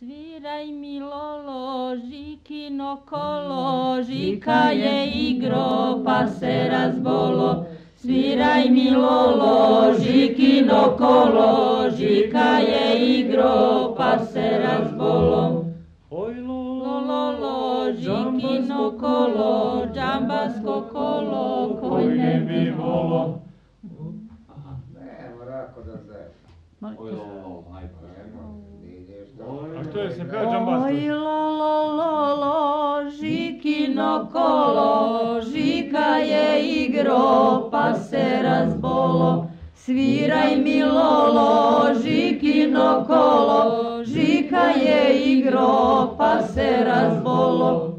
Sviraj mi lolo, žikino kolo, žika je igro pa se razbolo. Sviraj mi lolo, žikino kolo, žika je igro pa se razbolo. Oj Lolo, žikino kolo, džambasko kolo, koj ne bi volo. Nemo rako da se... Oj lolo, ajde. A što je se peo džambasko? Oj lolo, žikino kolo, žika je igro pa se razbolo. Sviraj mi lolo, žikino kolo, žika je igro pa se razbolo.